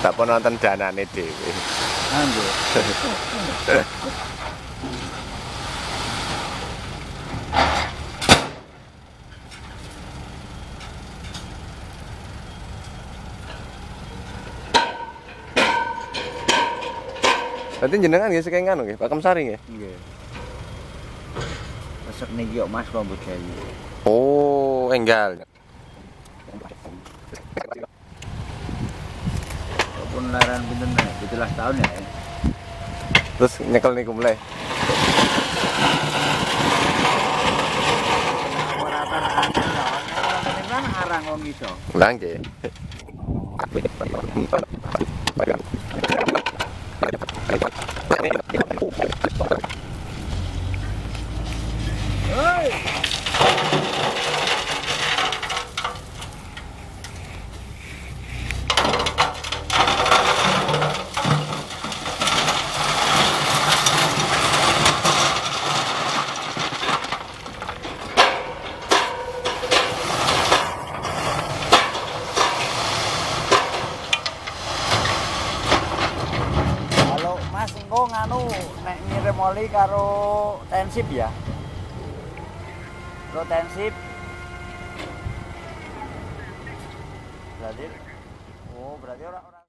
Tak pernah nonton danane dhewe. Anggo. Berarti jenengan nggih saking anu nggih, Pakem Sari nggih. Nggih. Resep niki yo Mas Lombok Jawi. Oh, enggal. Pun laran pinten 17 tahun ya. Terus nyekel niku mulai. Kan arang wong iso. Lah nggih. Mas engko nganu nek ngirim oli karo tensip ya. Karo tensip. Berarti berarti orang